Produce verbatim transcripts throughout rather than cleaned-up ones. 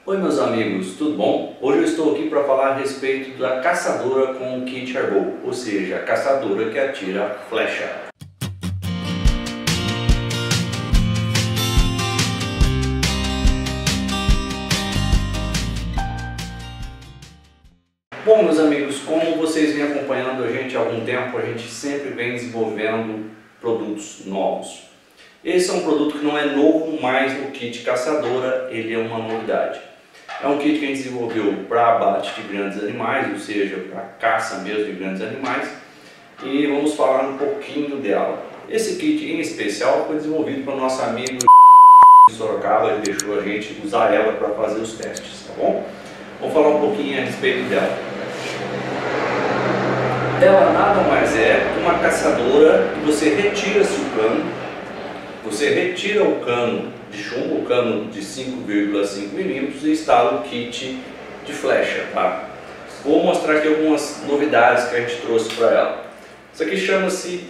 Oi meus amigos, tudo bom? Hoje eu estou aqui para falar a respeito da caçadora com o kit Airbow, ou seja, a caçadora que atira flecha. Bom meus amigos, como vocês vêm acompanhando a gente há algum tempo, a gente sempre vem desenvolvendo produtos novos. Esse é um produto que não é novo, mas no kit caçadora ele é uma novidade. É um kit que a gente desenvolveu para abate de grandes animais, ou seja, para caça mesmo de grandes animais, e vamos falar um pouquinho dela. Esse kit em especial foi desenvolvido para o nosso amigo de Sorocaba, ele deixou a gente usar ela para fazer os testes, tá bom? Vamos falar um pouquinho a respeito dela. Ela nada mais é uma caçadora que você retira-se o cano, você retira o cano de chumbo, o cano de cinco vírgula cinco milímetros e instala o kit de flecha, tá? Vou mostrar aqui algumas novidades que a gente trouxe para ela. Isso aqui chama-se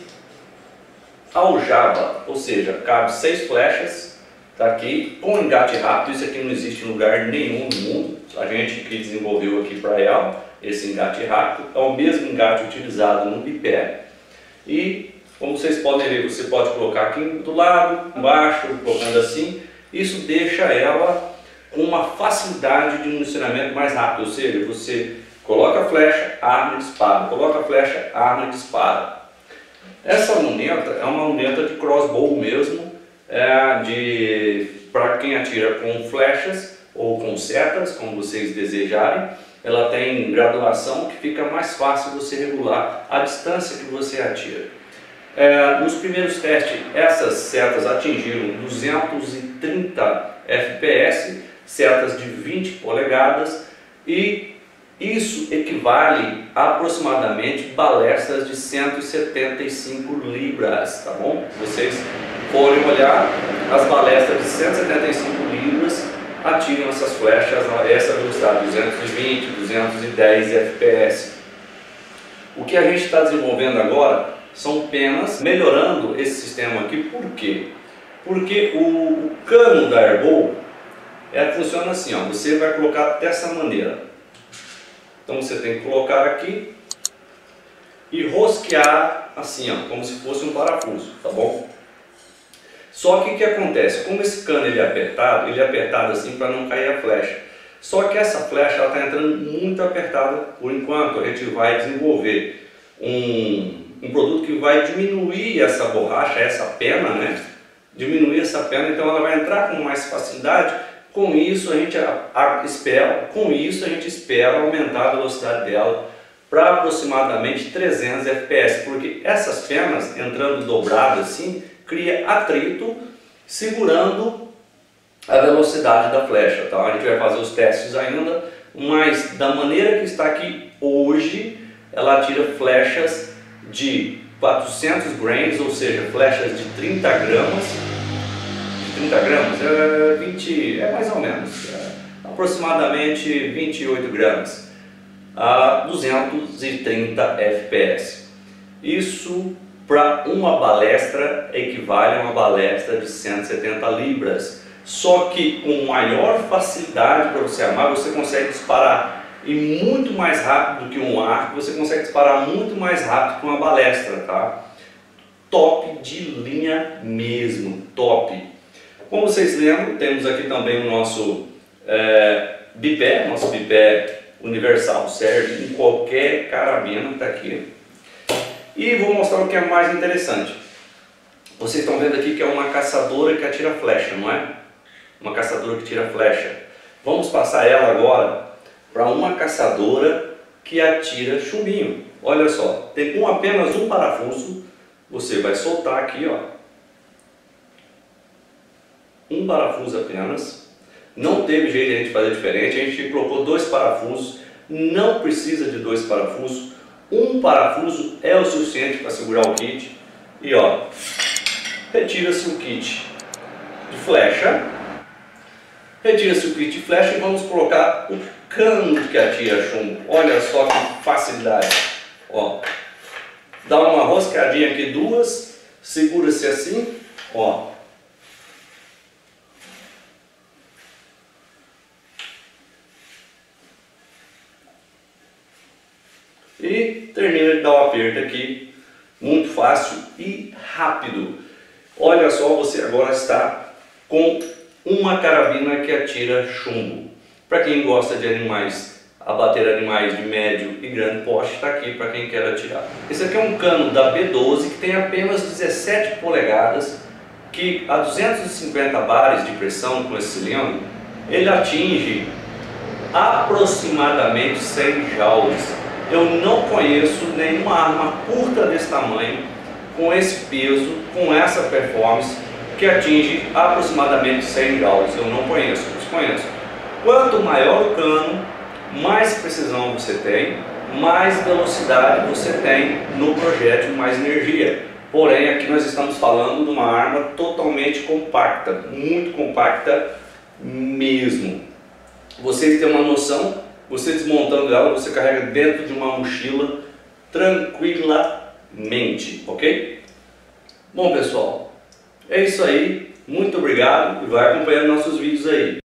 aljava, ou seja, cabe seis flechas, tá aqui, com engate rápido. Isso aqui não existe em lugar nenhum no mundo, a gente que desenvolveu aqui para ela esse engate rápido. É o mesmo engate utilizado no bipé e, como vocês podem ver, você pode colocar aqui do lado, embaixo, colocando assim. Isso deixa ela com uma facilidade de municionamento mais rápido, ou seja, você coloca a flecha, arma e dispara, coloca a flecha, arma e dispara. Essa luneta é uma luneta de crossbow mesmo, é de para quem atira com flechas ou com setas, como vocês desejarem. Ela tem graduação que fica mais fácil você regular a distância que você atira. É, nos primeiros testes, essas setas atingiram duzentos e trinta F P S, setas de vinte polegadas, e isso equivale a aproximadamente balestras de cento e setenta e cinco libras, tá bom? Se vocês forem olhar, as balestras de cento e setenta e cinco libras atiram essas flechas a essa velocidade, duzentos e vinte, duzentos e dez F P S. O que a gente está desenvolvendo agora são penas, melhorando esse sistema aqui. Por quê? Porque o, o cano da Airbow é, funciona assim, ó, você vai colocar dessa maneira. Então você tem que colocar aqui e rosquear assim, ó, como se fosse um parafuso, tá bom? Só que o que acontece? Como esse cano ele é apertado, ele é apertado assim para não cair a flecha. Só que essa flecha está entrando muito apertada por enquanto. A gente vai desenvolver um um produto que vai diminuir essa borracha, essa pena, né? Diminuir essa pena, então ela vai entrar com mais facilidade. Com isso a gente a, a, espera, com isso a gente espera aumentar a velocidade dela para aproximadamente trezentos F P S, porque essas penas entrando dobradas assim cria atrito, segurando a velocidade da flecha, tá? A gente vai fazer os testes ainda, mas da maneira que está aqui hoje, ela atira flechas de quatrocentos grains, ou seja, flechas de trinta gramas, de trinta gramas, é, vinte, é mais ou menos, é, aproximadamente vinte e oito gramas, a duzentos e trinta F P S. Isso para uma balestra equivale a uma balestra de cento e setenta libras, só que com maior facilidade para você armar, você consegue disparar e muito mais rápido do que um arco, você consegue disparar muito mais rápido que uma balestra, tá? Top de linha mesmo, top! Como vocês lembram, temos aqui também o nosso é, bipé, nosso bipé universal, serve em qualquer carabina, tá aqui. E vou mostrar o que é mais interessante. Vocês estão vendo aqui que é uma caçadora que atira flecha, não é? Uma caçadora que tira flecha. Vamos passar ela agora para uma caçadora que atira chumbinho. Olha só, tem com apenas um parafuso, você vai soltar aqui, ó, um parafuso apenas. Não teve jeito de a gente fazer diferente, a gente colocou dois parafusos, não precisa de dois parafusos, um parafuso é o suficiente para segurar o kit. E ó, retira-se o kit de flecha, retira-se o kit de flecha e vamos colocar o cano que atira chumbo. Olha só que facilidade, ó, dá uma roscadinha aqui, duas, segura-se assim, ó, e termina de dar um aperto aqui, muito fácil e rápido. Olha só, você agora está com uma carabina que atira chumbo. Para quem gosta de animais, abater animais de médio e grande porte, está aqui para quem quer atirar. Esse aqui é um cano da B doze que tem apenas dezessete polegadas, que a duzentos e cinquenta bares de pressão com esse cilindro, ele atinge aproximadamente cem joules. Eu não conheço nenhuma arma curta desse tamanho, com esse peso, com essa performance, que atinge aproximadamente cem joules. Eu não conheço, desconheço. Quanto maior o cano, mais precisão você tem, mais velocidade você tem no projétil, mais energia. Porém, aqui nós estamos falando de uma arma totalmente compacta, muito compacta mesmo. Vocês têm uma noção, você desmontando ela, você carrega dentro de uma mochila tranquilamente, ok? Bom pessoal, é isso aí, muito obrigado e vai acompanhando nossos vídeos aí.